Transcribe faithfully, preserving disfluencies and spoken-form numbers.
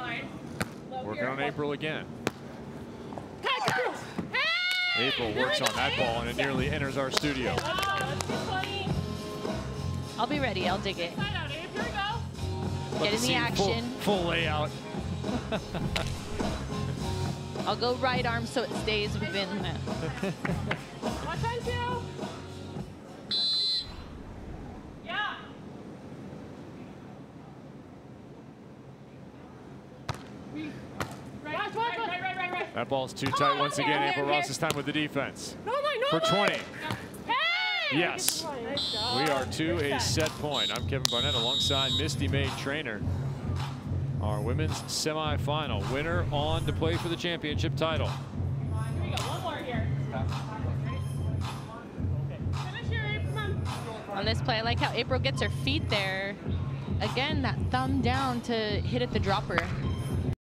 Working on April again. April works on that ball and it nearly enters our studio. I'll be ready. I'll dig it. Get in the action. Full, full layout. I'll go right arm so it stays within. Watch on two. Yeah. Right, watch, watch, right, right, right, right. That ball's too tight once again. okay, April okay. Ross this time with the defense. No, no, no, For twenty. Hey! Yes. We are to a set point. I'm Kevin Barnett alongside Misty May Trainer. Our women's semifinal winner on to play for the championship title. Here we go. One more here. Finish here, April. Come on. On this play, I like how April gets her feet there. Again, that thumb down to hit at the dropper.